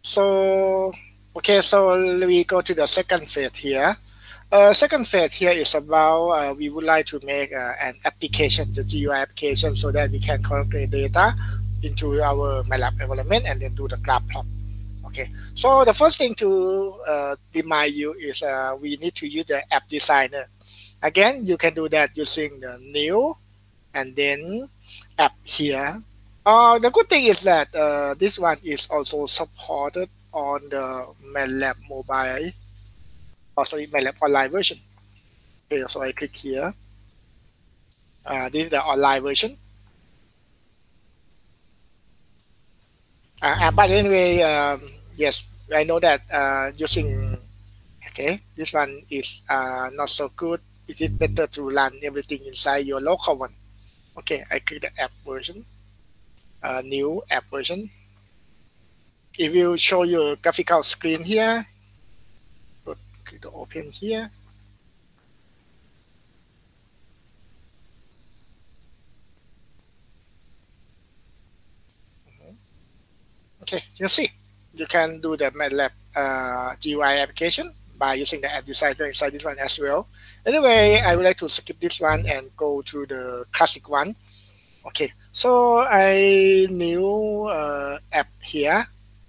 So, okay, so we go to the second phase here. Second phase here is about we would like to make an application, the GUI application, so that we can collect data into our MATLAB environment and then do the graph plot. Okay, so the first thing to remind you is we need to use the app designer. Again, you can do that using the new and then app here. The good thing is that this one is also supported on the MATLAB mobile, or sorry, MATLAB online version. Okay, so I click here. This is the online version. But anyway, yes, I know that using, okay, this one is not so good. It is better to run everything inside your local one. Okay, I click the app version, new app version. If you show your graphical screen here, click the open here. Okay, you see, you can do the MATLAB GUI application by using the app designer inside this one as well. Anyway, I would like to skip this one and go to the classic one. Okay, so I new app here.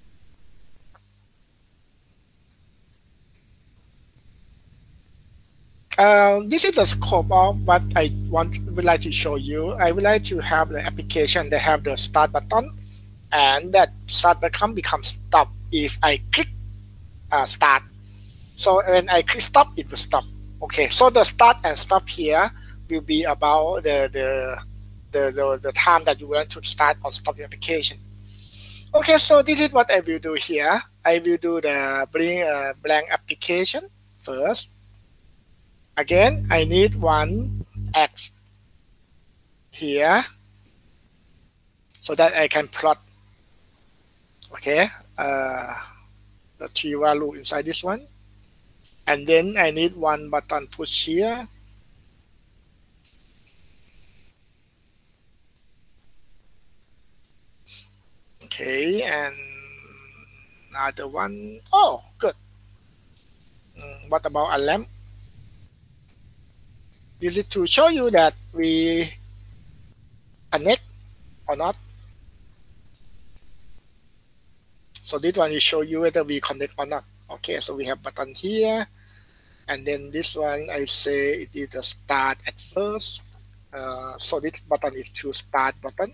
This is the scope of what I would like to show you. I would like to have the application that have the start button, and that start button becomes stop if I click start. So when I click stop, it will stop. Okay, so the start and stop here will be about the time that you want to start or stop the application. Okay, so this is what I will do here. I will do the blank application first. Again, I need one X here so that I can plot, okay, the three value inside this one. And then I need one button push here. Okay, and another one. Oh, good. What about a lamp? This is to show you that we connect or not. So this one will show you whether we connect or not. Okay, so we have button here, and then this one I say it is the start at first. So this button is to start button.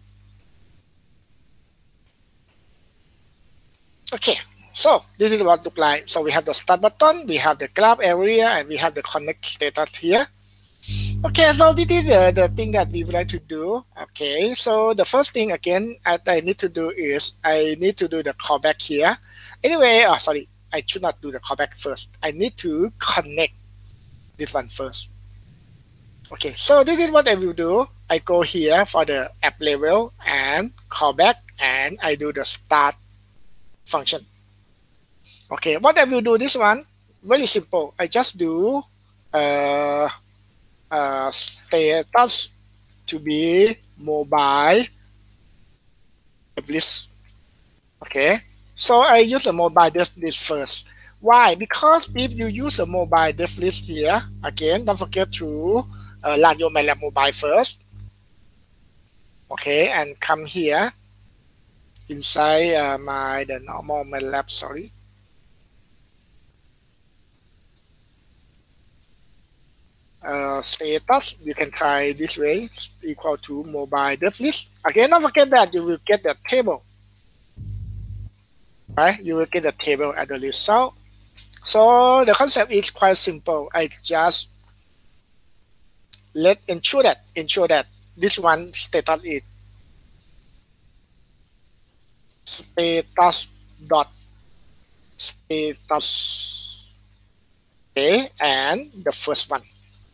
Okay, so this is what it looks like. So we have the start button, we have the graph area, and we have the connect status here. Okay, so this is the thing that we would like to do. Okay, so the first thing again I need to do is I need to do the callback here. Anyway, sorry, I should not do the callback first. I need to connect this one first. Okay, so this is what I will do. I go here for the app level and callback, and I do the start function. Okay, what I will do this one, very simple. I just do status to be mobile list. Okay, so I use the mobile dev list first. Why? Because if you use the mobile dev list here, again, don't forget to run your MATLAB mobile first. Okay, and come here inside the normal MATLAB, sorry. Status, you can try this way, equal to mobile dev list. Again, don't forget that you will get the table. Right? You will get the table at the result. So the concept is quite simple. I just ensure that this one status is status dot status, okay, and the first one.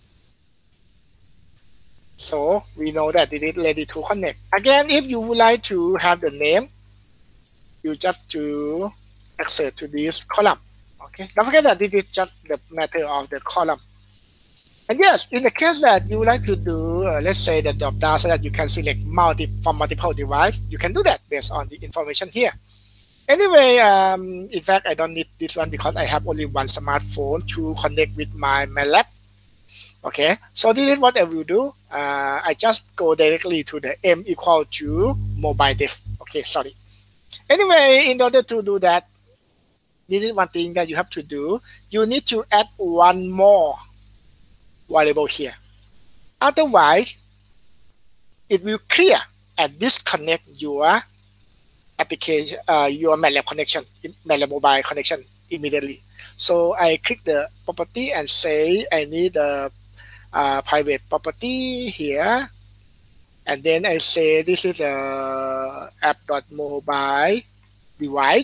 So we know that it is ready to connect. Again, if you would like to have the name, you just to access to this column. Okay, don't forget that this is just the matter of the column. And yes, in the case that you would like to do, let's say the drop down so that you can select from multiple devices, you can do that based on the information here. Anyway, in fact, I don't need this one because I have only one smartphone to connect with my lab. Okay, so this is what I will do. I just go directly to the m equal to mobile def. Okay, sorry. Anyway, in order to do that, this is one thing that you have to do. You need to add one more variable here. Otherwise, it will clear and disconnect your application, your MATLAB connection, MATLAB mobile connection immediately. So I click the property and say I need a private property here, and then I say this is a app.mobile device.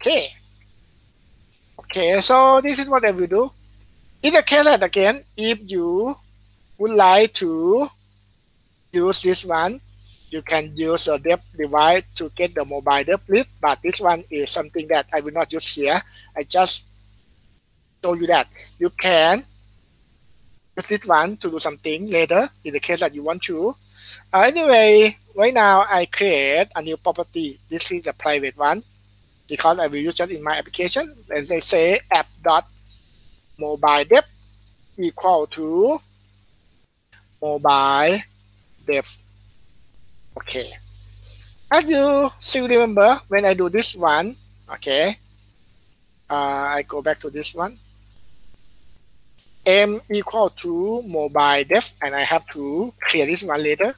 Okay, so this is what I will do. In the case that again, if you would like to use this one, you can use a depth device to get the mobile depth list, but this one is something that I will not use here. I just show you that you can use this one to do something later in the case that you want to. Anyway, right now I create a new property. This is the private one because I will use it in my application. And they say app.mobiledepth equal to mobile depth. Okay. As you still remember, when I do this one, okay, I go back to this one. M equal to mobile depth, and I have to clear this one later.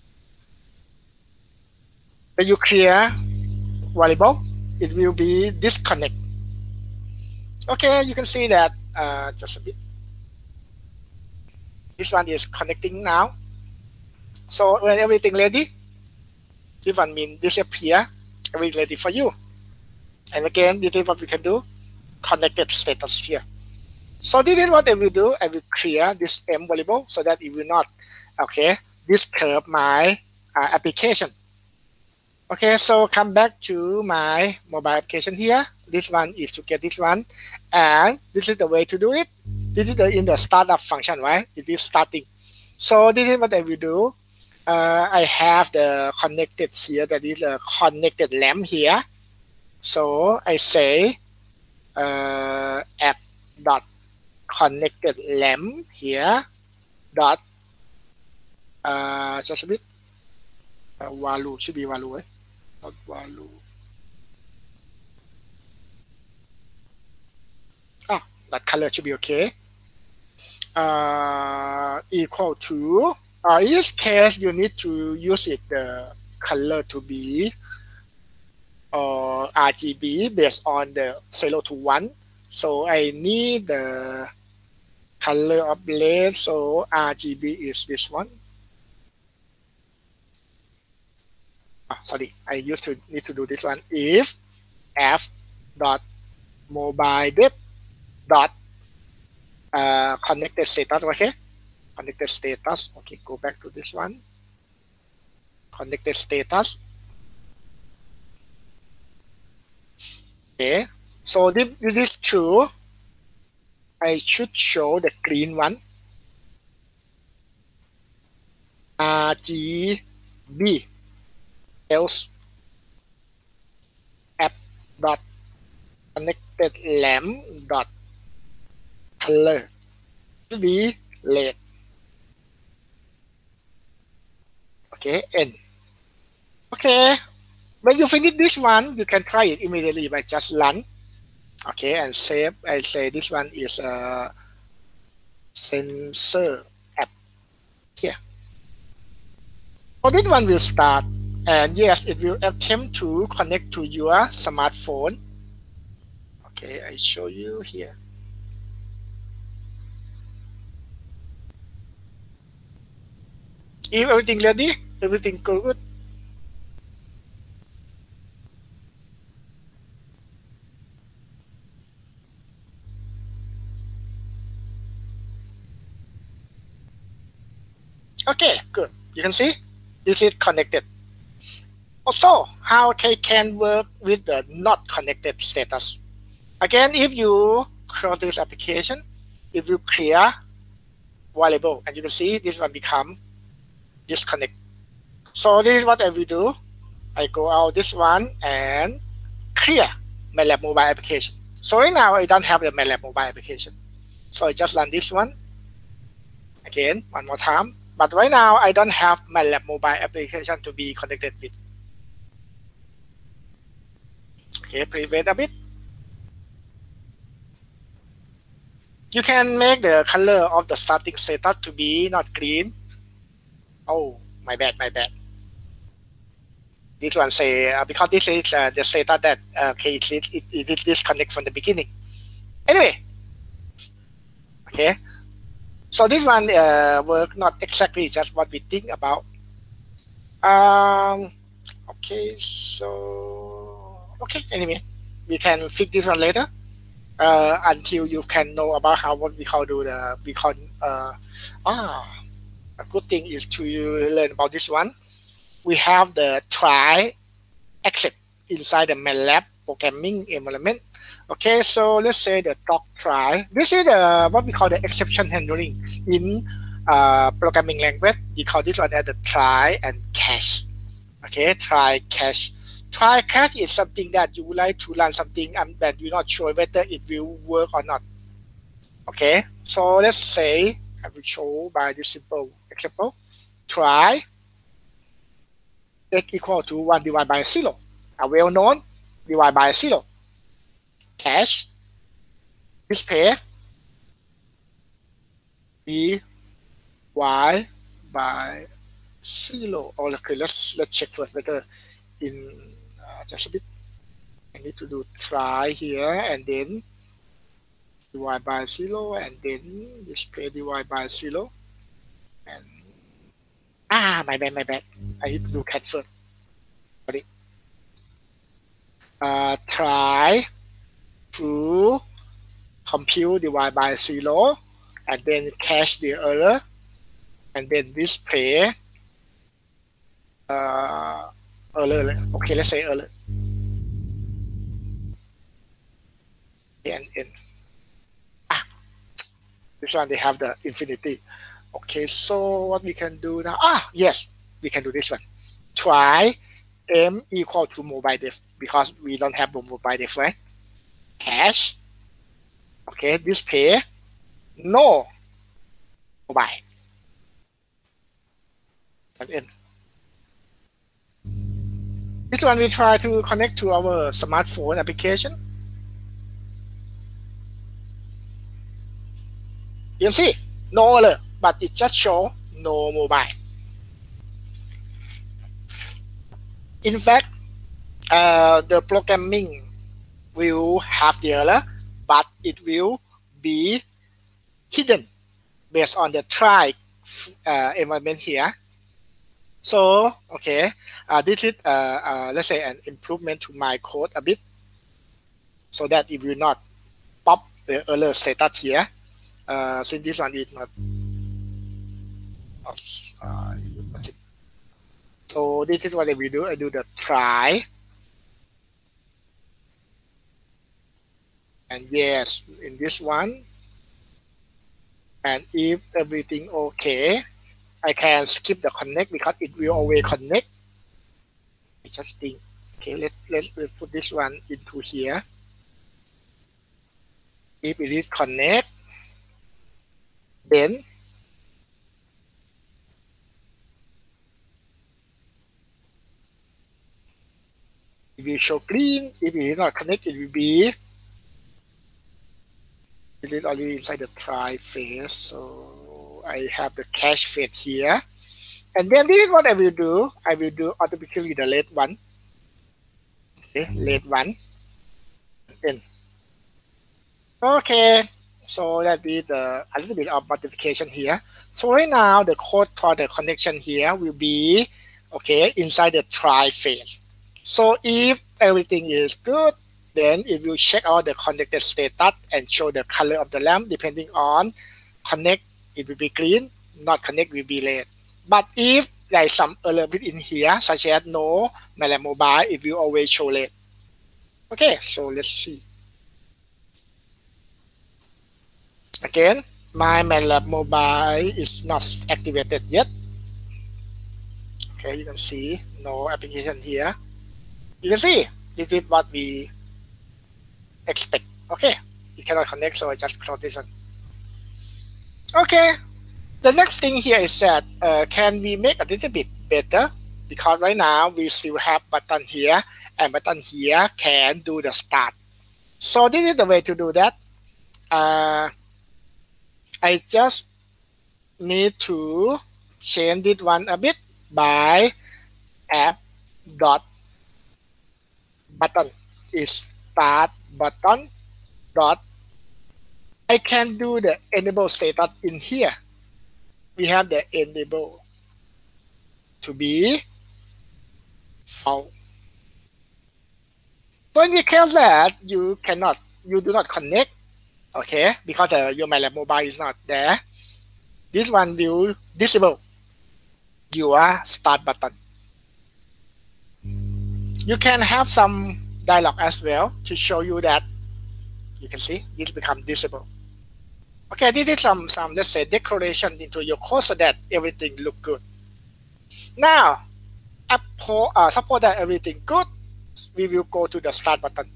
When you clear variable, it will be disconnect. Okay, you can see that just a bit. This one is connecting now. So when everything ready, this one means disappear, everything ready for you. And again, this is what we can do, connected status here. So this is what I will do. I will clear this M variable so that it will not, okay, disturb my application. Okay, so come back to my mobile application here. This one is to get this one, and this is the way to do it. This is in the startup function, right? It is starting. So this is what I will do. I have the connected here, that is a connected lamp here. So I say app dot connected lamp here dot just a bit value should be value, not value. That color should be okay. Equal to. In this case, you need to use it the color to be RGB based on the 0 to 1. So I need the color of red. So RGB is this one. Sorry, I need to do this one. If f dot mobile depth dot connected status, okay? Connected status. Okay, go back to this one. Connected status. Okay, so this is true. I should show the green one. RGB else app dot connected lamp dot color to be red. Okay, N. Okay, when you finish this one, you can try it immediately by just run. Okay, and save. I say this one is a sensor app here. So this one will start, and yes, it will attempt to connect to your smartphone. Okay, I show you here. If everything ready, everything good. Okay, good. You can see this is connected. Also, how can work with the not connected status? Again, if you close this application, if you clear variable, and you can see this one become disconnect. So this is what I will do. I go out this one and clear MATLAB mobile application. So right now I don't have the MATLAB mobile application. So I just run this one again one more time. But right now I don't have MATLAB mobile application to be connected with. Okay, please wait a bit. You can make the color of the starting status to be not green. Oh, my bad. This one say because this is the status that okay, it is disconnect from the beginning. Anyway, okay. So this one work not exactly just what we think about. Okay, so okay. Anyway, we can fix this one later. Until you can know about how what we call a good thing is to learn about this one. We have the try except inside the MATLAB programming environment. Okay, so let's say the doc try. This is the what we call the exception handling in programming language. We call this one as the try and catch. Okay, try catch. Try catch is something that you would like to run something that you're not sure whether it will work or not. Okay, so let's say I will show by this simple example. Try x equal to 1 divided by 0. A well-known divided by 0. Catch display d y by 0. Or okay, let's check first whether in just a bit. I need to do try here and then divide by 0 and then display divide by 0 and my bad. I need to do cat first. Sorry. Try to compute divide by 0 and then catch the error and then display error. Okay, let's say error. And this one they have the infinity. Okay, so what we can do now? Yes, we can do this one. Try m equal to mobile def because we don't have mobile def, right? Cache. Okay, display no mobile. And in. This one we try to connect to our smartphone application. You can see no error, but it just show no mobile. In fact, the programming will have the error, but it will be hidden based on the try environment here. So, okay, this is let's say an improvement to my code a bit, so that it will not pop the error status here. Since this one is not so this is what I will do. I do the try, and yes, in this one, and if everything okay, I can skip the connect because it will always connect. I just think, okay, let's put this one into here. If it is connect, then it will show green. If it is not connect, it will be it is already inside the try phase. So I have the cache phase here. And then this is what I will do. I will do automatically the late one. Okay, late one. Then okay. So that is a little bit of modification here. So right now the code for the connection here will be okay inside the try phase. So if everything is good, then it will check out the connected status and show the color of the lamp. Depending on connect, it will be green. Not connect will be red. But if there is some error within here, such as no MATLAB mobile, it will always show red. Okay, so let's see. Again, my MATLAB mobile is not activated yet. Okay, you can see no application here. You can see this is what we expect. Okay, it cannot connect, so I just close this one. Okay, the next thing here is that can we make a little bit better, because right now we still have button here and button here can do the start. So this is the way to do that. I just need to change this one a bit by app dot button is start button dot. I can do the enable status in here. We have the enable to be false. So in the case that you do not connect, okay, because your MATLAB mobile is not there, this one will disable your start button. You can have some dialog as well to show you that you can see this become disable. Okay, this is some let's say decoration into your code so that everything look good. Now, suppose that everything good, we will go to the start button.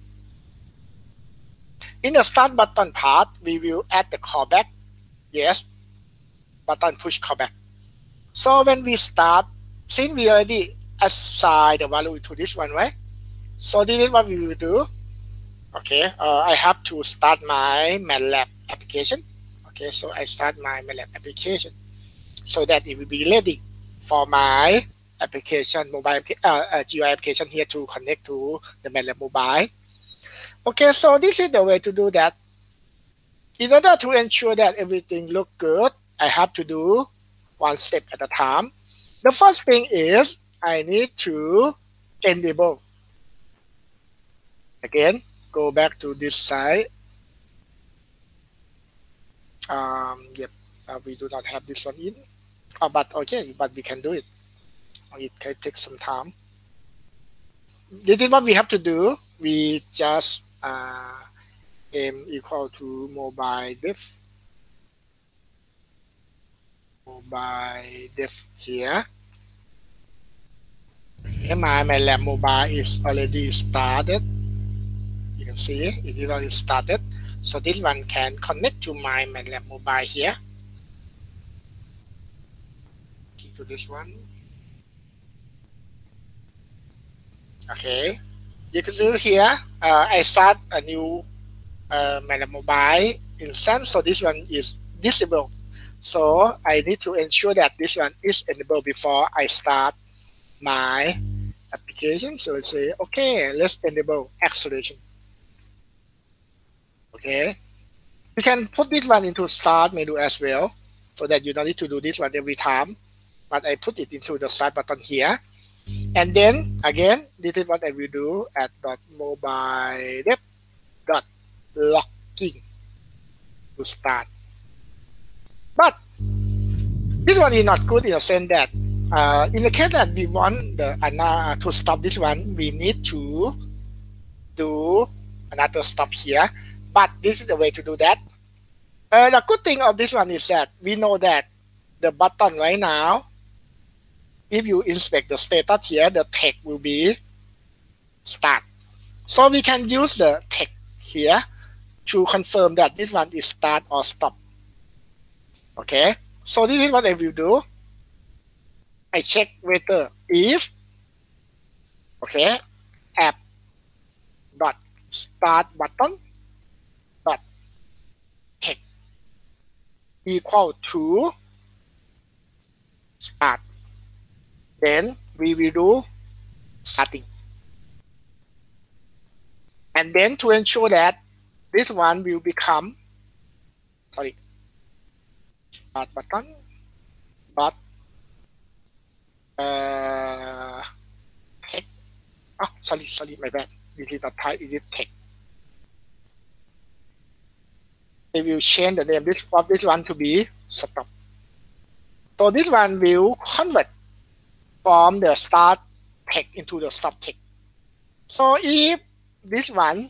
In the start button part, we will add the callback. Yes, button push callback. So when we start, since we already assign the value to this one, right? So this is what we will do. Okay, I have to start my MATLAB application. Okay, so I start my MATLAB application so that it will be ready for my application, mobile GUI application here to connect to the MATLAB mobile. Okay, so this is the way to do that. In order to ensure that everything look good, I have to do one step at a time. The first thing is I need to enable. Again, go back to this side. We do not have this one in. But okay, but we can do it. It can take some time. This is what we have to do. We just m equal to mobile def here. Okay, my MATLAB mobile is already started. You can see it is already started. So this one can connect to my MATLAB mobile here. To this one. Okay, you can do here. I start a new MATLAB mobile instance, so this one is disabled. So I need to ensure that this one is enabled before I start my application. So I say, okay, let's enable acceleration. Okay, you can put this one into start menu as well, so that you don't need to do this one every time. But I put it into the start button here. And then again, this is what I will do at .mobile .logging to start. But this one is not good in the sense that in the case that we want to stop this one, we need to do another stop here. But this is the way to do that. The good thing of this one is that we know that the button right now, if you inspect the status here, the text will be start. So we can use the text here to confirm that this one is start or stop. Okay, so this is what I will do. I check whether if, okay, app dot start button dot text equal to start. Then we will do starting. And then to ensure that this one will become, start button dot text. Oh, sorry, my bad. This is not type, it is text. They will change the name of this one to be stop. So this one will convert from the start text into the stop text. So if this one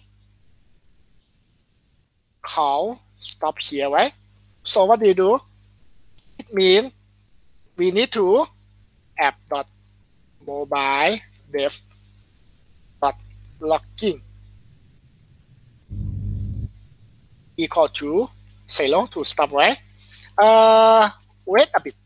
call stop here, right? So what do you do? It means we need to app.mobiledev.logging equal to 0 to stop, right? Wait a bit.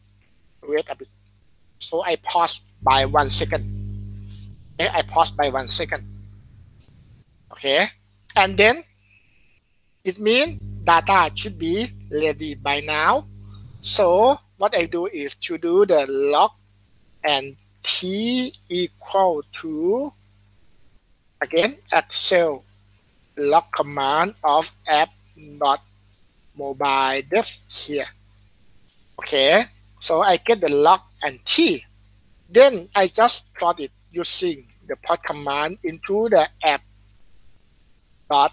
So I pause by 1 second. Okay, I pause by 1 second. Okay, and then it means data should be ready by now. So what I do is to do the log and t equal to, again, Excel log command of app not mobile dev here. Okay, so I get the log and t. Then I just plot it using the plot command into the app dot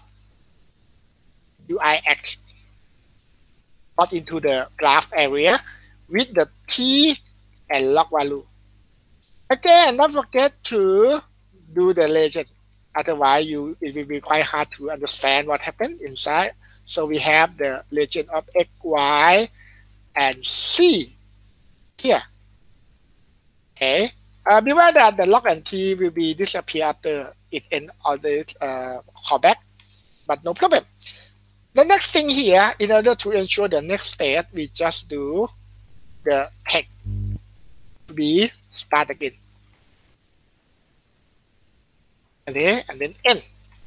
UIX, plot into the graph area with the t and log value. Again, don't forget to do the legend. Otherwise, it will be quite hard to understand what happened inside. So we have the legend of X, Y, and C here. Okay. Beware that the log and t will be disappear after it end of the callback, but no problem. The next thing here, in order to ensure the next state, we just do the text to be start again. Okay, and then end.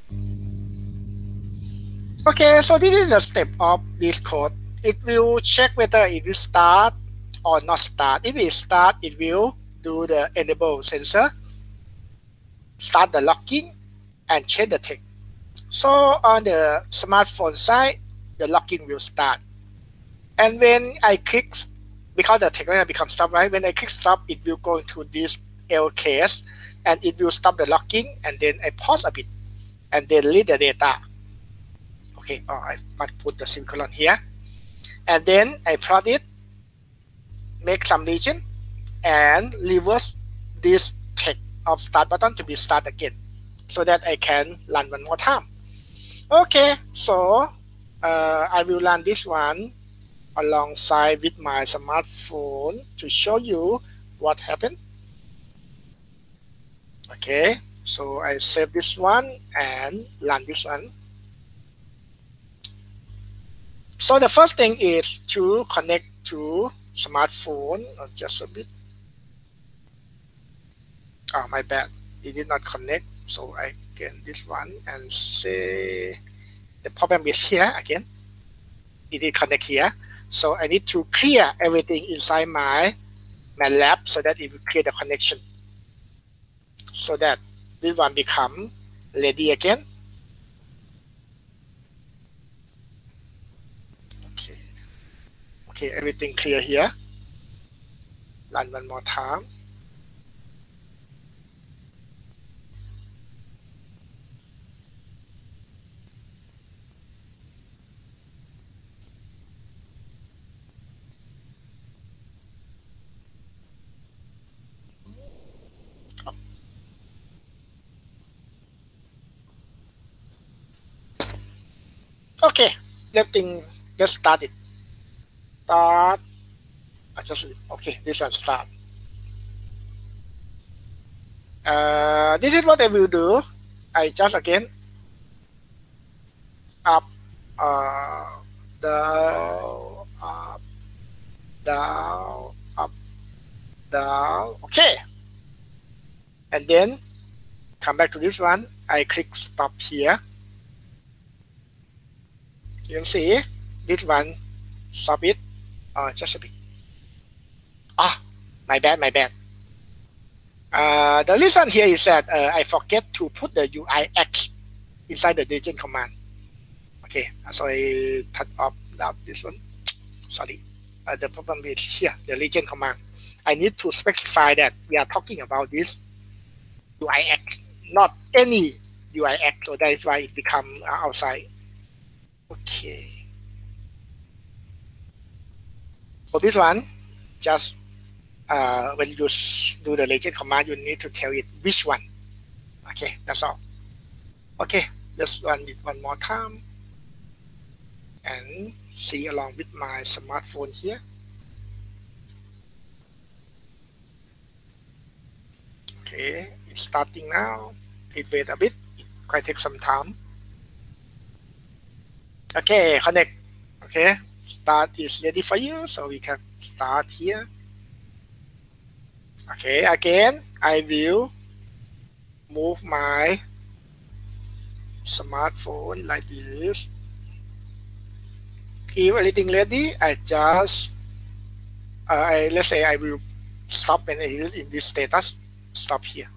Okay, so this is the step of this code. It will check whether it is start or not start. If it start, it will do the enable sensor, start the logging, and change the text. So on the smartphone side, the logging will start. And when I click, because the text becomes stop, right? When I click stop, it will go into this L case, and it will stop the logging, and then I pause a bit, and then read the data. Okay, I might put the semicolon here. And then I plot it, make some region, and reverse this text of start button to be start again, so that I can run one more time. Okay, so I will run this one alongside with my smartphone to show you what happened. Okay, so I save this one and run this one. So the first thing is to connect to smartphone. Just a bit. Oh, my bad. It did not connect. So I get this one and say the problem is here again. It did connect here. So I need to clear everything inside my MATLAB so that it will clear the connection. So that this one become ready again. Okay, everything clear here. Run one more time. Okay, let's start it. Start. Okay, this one start. This is what I will do. I just again up, down, up, down, up, down. Okay, and then come back to this one. I click stop here. You can see this one. Stop it. Just a bit. My bad. The reason here is that I forget to put the UIX inside the legend command. Okay, so I turn off this one. Sorry. The problem is here, the legend command. I need to specify that we are talking about this UIX, not any UIX. So that is why it becomes outside. Okay. For this one, just when you do the legend command, you need to tell it which one. Okay, that's all. Okay, let's run it one more time and see along with my smartphone here. Okay, it's starting now. Please wait a bit. It quite take some time. Okay, connect. Okay, start is ready for you, so we can start here. Okay, again, I will move my smartphone like this. If everything ready, I just let's say I will stop in this status. Stop here.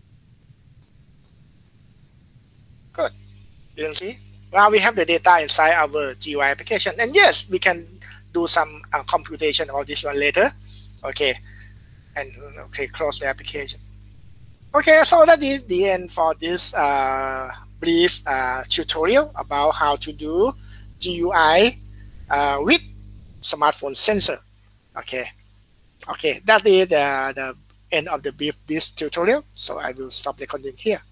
Good. You can see now we have the data inside our GUI application, and yes, we can do some computation of this one later. Okay, and okay, close the application. Okay, so that is the end for this brief tutorial about how to do GUI with smartphone sensor. Okay, that is the end of the brief this tutorial. So I will stop recording here.